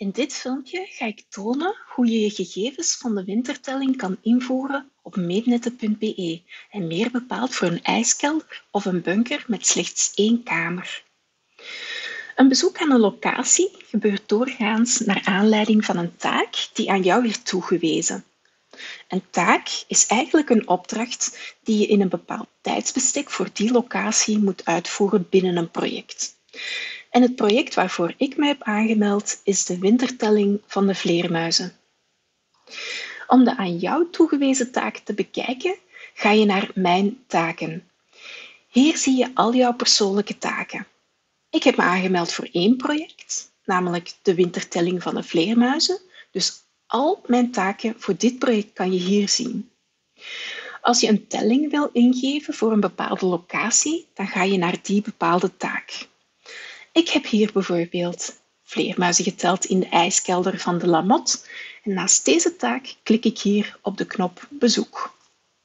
In dit filmpje ga ik tonen hoe je je gegevens van de wintertelling kan invoeren op meetnetten.be en meer bepaald voor een ijskelder of een bunker met slechts 1 kamer. Een bezoek aan een locatie gebeurt doorgaans naar aanleiding van een taak die aan jou werd toegewezen. Een taak is eigenlijk een opdracht die je in een bepaald tijdsbestek voor die locatie moet uitvoeren binnen een project. En het project waarvoor ik mij heb aangemeld is de wintertelling van de vleermuizen. Om de aan jou toegewezen taak te bekijken, ga je naar Mijn taken. Hier zie je al jouw persoonlijke taken. Ik heb me aangemeld voor 1 project, namelijk de wintertelling van de vleermuizen. Dus al mijn taken voor dit project kan je hier zien. Als je een telling wil ingeven voor een bepaalde locatie, dan ga je naar die bepaalde taak. Ik heb hier bijvoorbeeld vleermuizen geteld in de ijskelder van de Lamotte en naast deze taak klik ik hier op de knop Bezoek.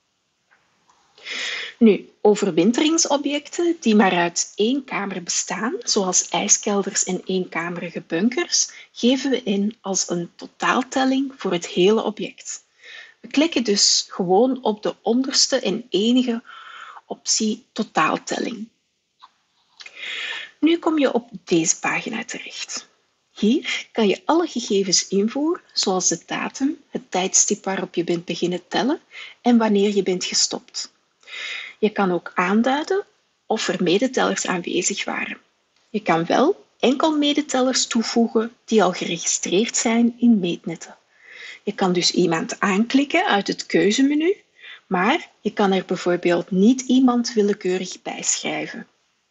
Nu, overwinteringsobjecten die maar uit 1 kamer bestaan, zoals ijskelders en eenkamerige bunkers, geven we in als een totaaltelling voor het hele object. We klikken dus gewoon op de onderste en enige optie totaaltelling. Nu kom je op deze pagina terecht. Hier kan je alle gegevens invoeren, zoals de datum, het tijdstip waarop je bent beginnen tellen en wanneer je bent gestopt. Je kan ook aanduiden of er medetellers aanwezig waren. Je kan wel enkel medetellers toevoegen die al geregistreerd zijn in Meetnetten. Je kan dus iemand aanklikken uit het keuzemenu, maar je kan er bijvoorbeeld niet iemand willekeurig bijschrijven.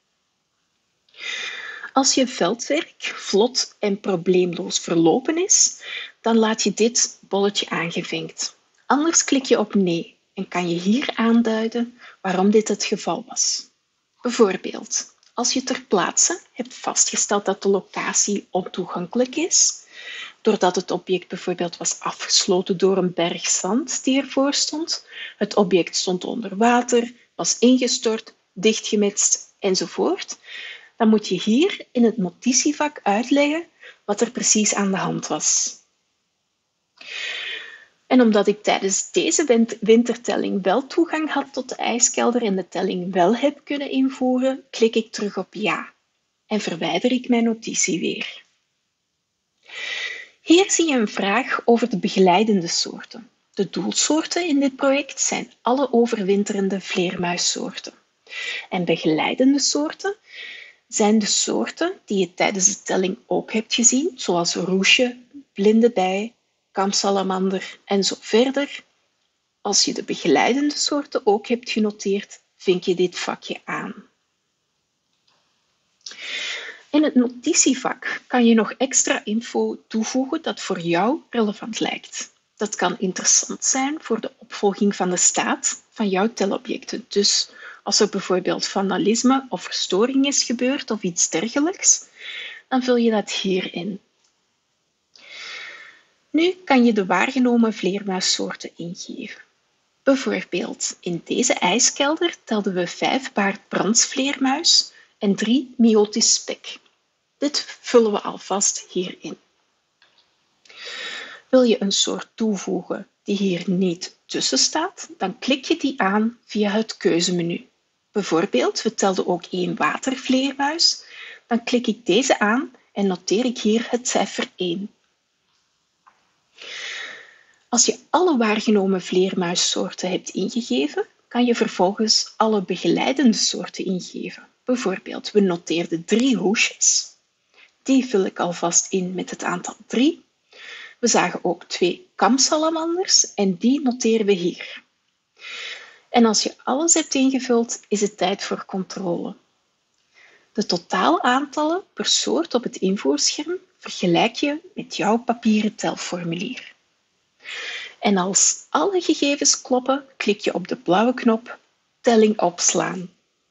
Als je veldwerk vlot en probleemloos verlopen is, dan laat je dit bolletje aangevinkt. Anders klik je op nee en kan je hier aanduiden waarom dit het geval was. Bijvoorbeeld, als je ter plaatse hebt vastgesteld dat de locatie ontoegankelijk is, doordat het object bijvoorbeeld was afgesloten door een berg zand die ervoor stond, het object stond onder water, was ingestort, dichtgemetst enzovoort, dan moet je hier in het notitievak uitleggen wat er precies aan de hand was. En omdat ik tijdens deze wintertelling wel toegang had tot de ijskelder en de telling wel heb kunnen invoeren, klik ik terug op ja en verwijder ik mijn notitie weer. Hier zie je een vraag over de begeleidende soorten. De doelsoorten in dit project zijn alle overwinterende vleermuissoorten. En begeleidende soorten zijn de soorten die je tijdens de telling ook hebt gezien, zoals roesje, blinde bij, kampsalamander en zo verder. Als je de begeleidende soorten ook hebt genoteerd, vink je dit vakje aan. In het notitievak kan je nog extra info toevoegen dat voor jou relevant lijkt. Dat kan interessant zijn voor de opvolging van de staat van jouw telobjecten. Dus als er bijvoorbeeld vandalisme of verstoring is gebeurd of iets dergelijks, dan vul je dat hier in. Nu kan je de waargenomen vleermuissoorten ingeven. Bijvoorbeeld, in deze ijskelder telden we 5 baardbrandsvleermuis en 3 myotis spek. Dit vullen we alvast hierin. Wil je een soort toevoegen die hier niet tussen staat, dan klik je die aan via het keuzemenu. Bijvoorbeeld, we telden ook 1 watervleermuis. Dan klik ik deze aan en noteer ik hier het cijfer 1. Als je alle waargenomen vleermuissoorten hebt ingegeven, kan je vervolgens alle begeleidende soorten ingeven. Bijvoorbeeld, we noteerden 3 hoesjes. Die vul ik alvast in met het aantal 3. We zagen ook 2 kamsalamanders en die noteren we hier. En als je alles hebt ingevuld, is het tijd voor controle. De totaalaantallen per soort op het invoerscherm vergelijk je met jouw papieren telformulier. En als alle gegevens kloppen, klik je op de blauwe knop Telling opslaan.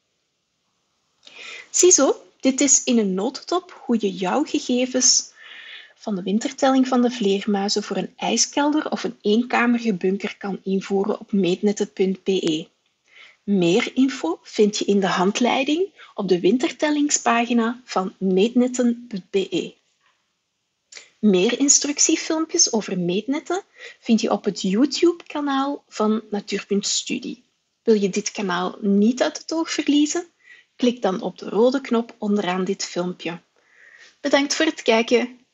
Ziezo, dit is in een notendop hoe je jouw gegevens van de wintertelling van de vleermuizen voor een ijskelder of een eenkamerige bunker kan invoeren op meetnetten.be. Meer info vind je in de handleiding op de wintertellingspagina van meetnetten.be. Meer instructiefilmpjes over meetnetten vind je op het YouTube-kanaal van Natuurpunt-Studie. Wil je dit kanaal niet uit het oog verliezen? Klik dan op de rode knop onderaan dit filmpje. Bedankt voor het kijken.